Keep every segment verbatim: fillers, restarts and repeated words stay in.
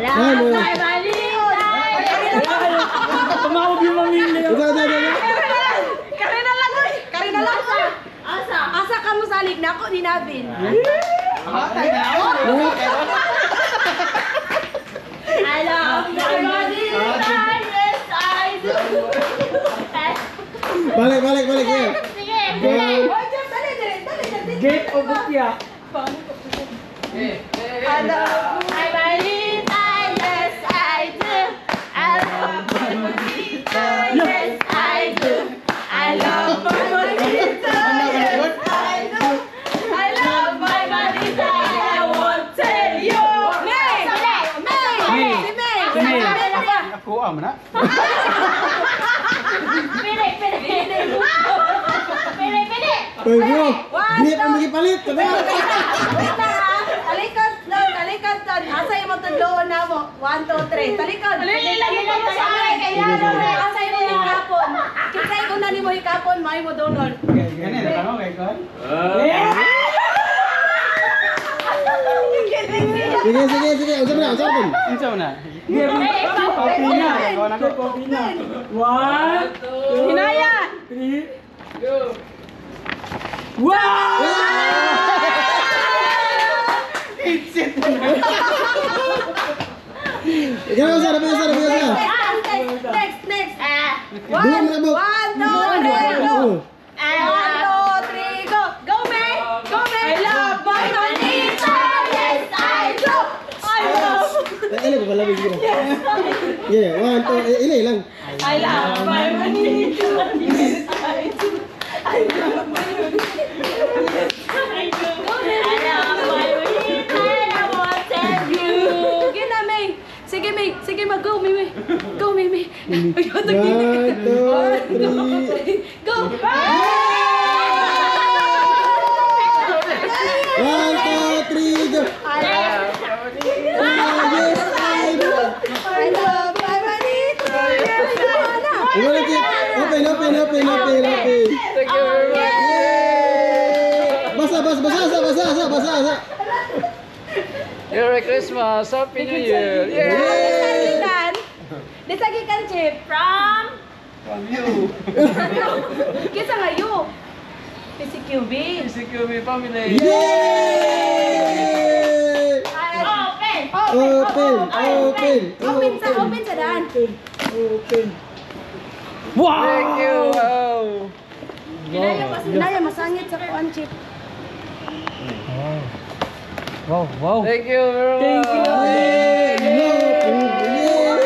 Ay, balik! Tumawag yung mamili. Karina lang, oy! Karina lang! Asa? Asa ka mo salig na ako ni Navin? Matay na ako. I love my body, yes I do. Balik, balik, balik ya. Sige. Go. Gate o bukya. I love my body, yes I do. I love my body, yes I do. I love my body, yes I do. I love my body, I won't tell you. May! May! Si May! Si May! Ako am na. Pili! Pili! Pili! Pili! Uy, bro. Grip ang magipalit. Sabi mo. Wait lang ha! Talikod doon! Talikod doon! Asa yung magtudloon na mo? One, two, three! Talikod! Lagi mo sa akin! Asa yung mga hikapon? Kisay ko na ni mo hikapon, may mo doon. Ganyan na tanong kay Kon. Sige, sige, sige. Usap na, usap na. Unsa na? Kopi na. Kopi na. One, two, Hinaya! three, go. Wow! Ikaw na, usap na, usap na, usap na. Next, next! Dua mo na, bro. One, two, three, go! One, two, three, go! Go, May! Go, May! I love my Manita! Yes, I do! I love... Eh, ilan ko pala, bigyan mo. Yeah, one, two, eh, ilan, ilan. I love my Manita! Yes, I do! I love my Manita! Yes, I do! I love my Manita! I won't tell you! Sige na, May! Sige, May! Sige, mag-go, May, May! Go, May, May! Ayaw, One, two, three. Go! One, two, three, go. I love Yes, I do. I love my Manita! Yes, I do! Ikaw na, Chip. Open, open, open, open, open. Thank you very much. Yay! Basa, basa, basa, basa, basa, basa, basa. Merry Christmas, Happy New Year. Yay! Desagikan! Desagikan, Chip! From? From you. Kisa ngayon! P C Q B! P C Q B family. Yay! Open! Open, open, Open sa, open. open sa daan! Open. Wow! Thank you. Wow. Inaya, mas inaya, masangit sa kuan, Chip. Wow, wow. Thank you very much. Thank you. Yay! No, yay!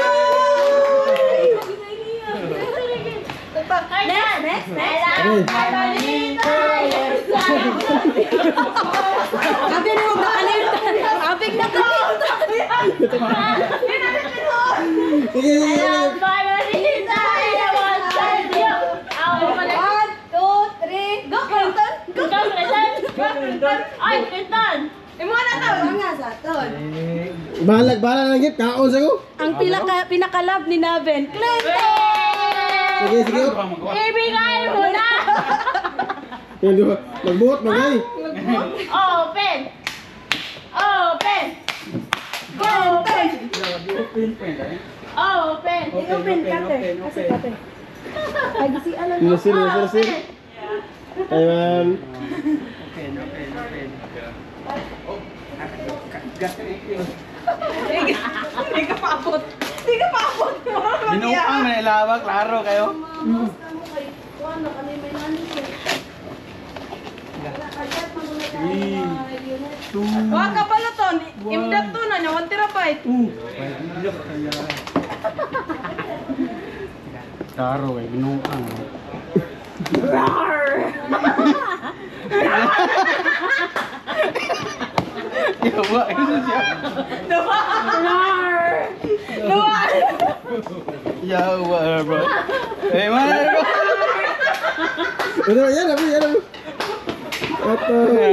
Next, next, next! Sabi na huwag nakalimutan! Abig na kalimutan! Sige, sige, sige. my Manita! I want to tell you! One, two, three, go, Clinton! Go, Clinton! Go, Clinton! Ay, Clinton! Imo na to! Nga sa ton! Bahalag, bahala lang git. Kaon sa ko. Ang pinaka, pinaka-love ni Naven, Clinton! Sige, sige. Ibigay mo na! Yan, di ba? Magbuhat, magay. Open! Open! Open! Open, pen. Open! Open, cutter. Kasi cutter. Ay, gisi alam mo. Lusin, lusin, lusin. Ay, ma'am. Open, open, open. Hindi ka paabot. Hindi ka paabot. Binuang na ilawak, klaro kayo. Wag ka pala ton. Imdap to na niya. one terabyte. Klaro kayo, binuang. Yawa, ito siya. Yawa, bro. Eh, mana bro? Ano, yan, abi, yan, abi. Ato.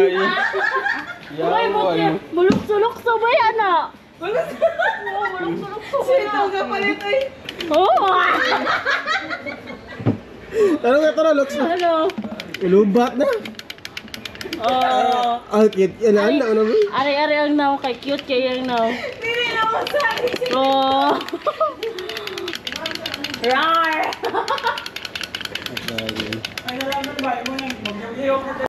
Yawa, yun. Bulok-sulok sa ba yan ah? Bulok-sulok sa ba yan? Sito ka palit ay. Oo! Taro nga, taro, looks na. Ano? Ilubat na. Oh. Ah, kit, yan, ano, ano, ano. Ari-ari ang naw kay cute kay ang naw. Dili na mo Oh. Rar. At, uh, Ay, nalaman ba? Yung mga